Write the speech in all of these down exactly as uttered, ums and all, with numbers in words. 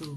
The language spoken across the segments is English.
So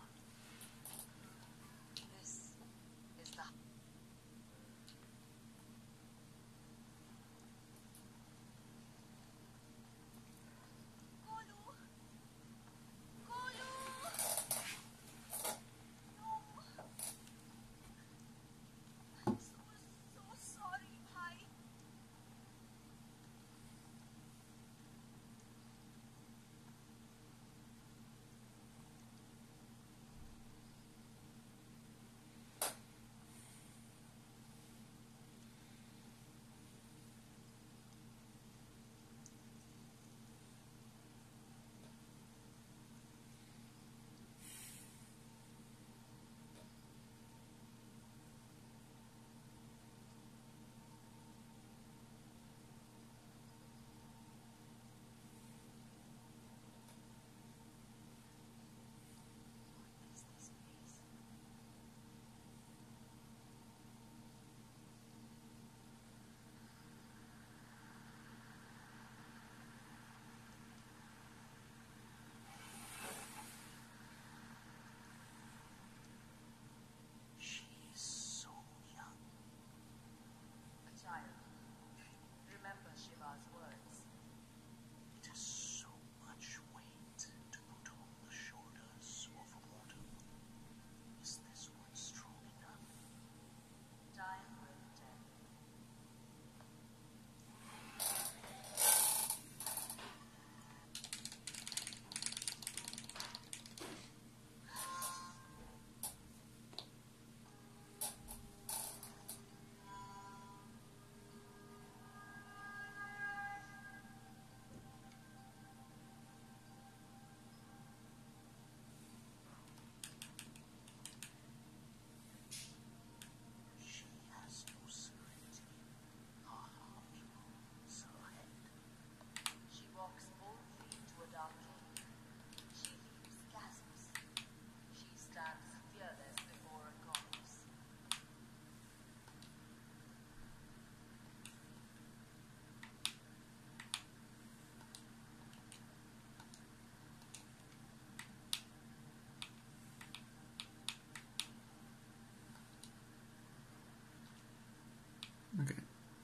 okay.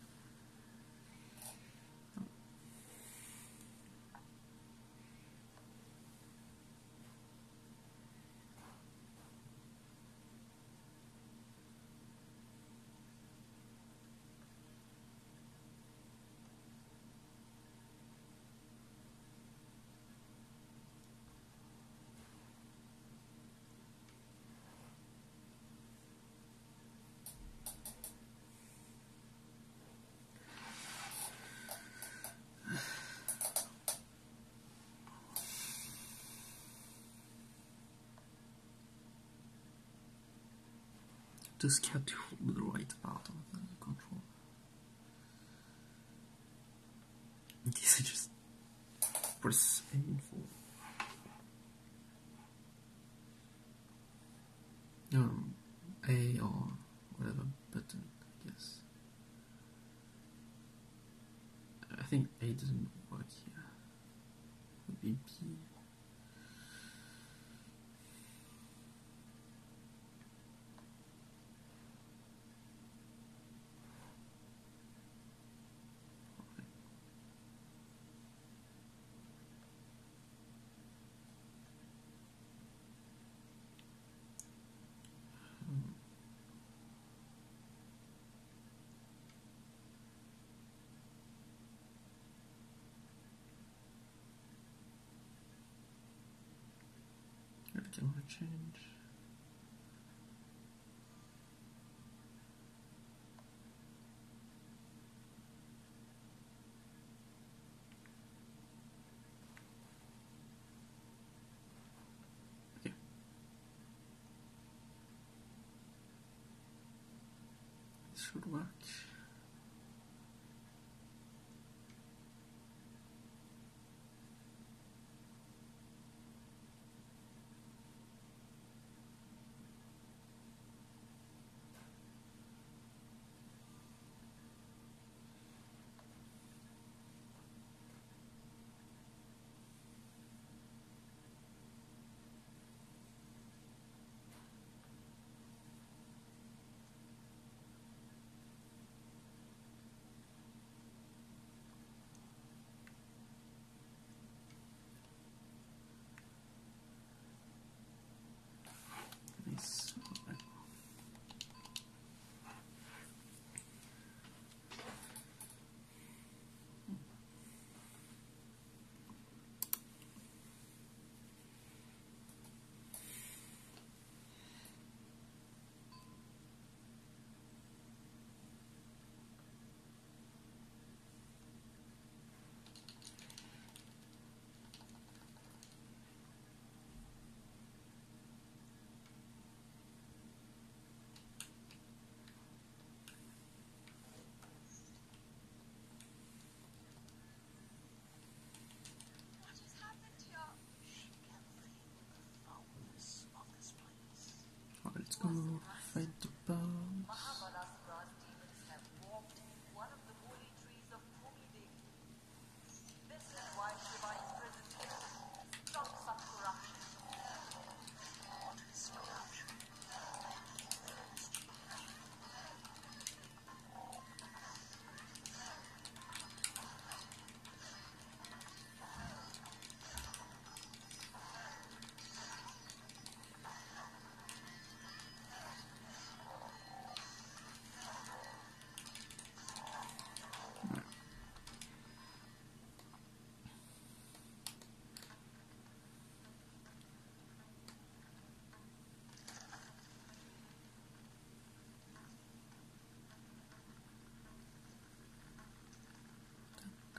Just have to hold the right part of the control. In case I just press A for um, A or whatever button, I guess. I think A doesn't work here. It would be B. Camera change. Okay. This should work.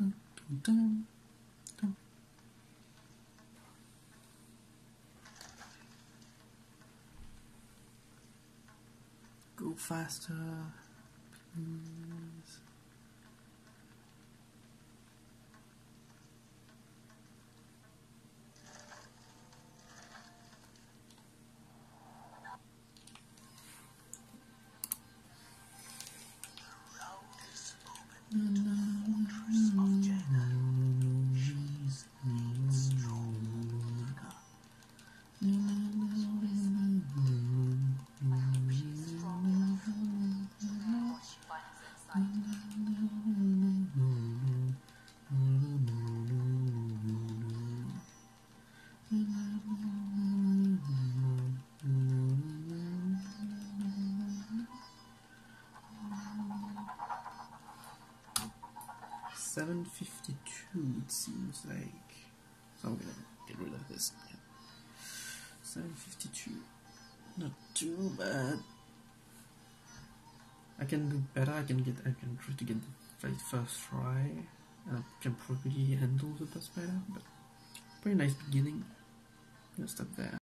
Dun, dun, dun, dun. Go faster, please. seven fifty-two it seems like, so I'm gonna get rid of this. Yeah. seven fifty-two, not too bad. I can do better. I can get. I can try to get the fight first try, and I can probably handle the boss better. But pretty nice beginning. I'm gonna stop there.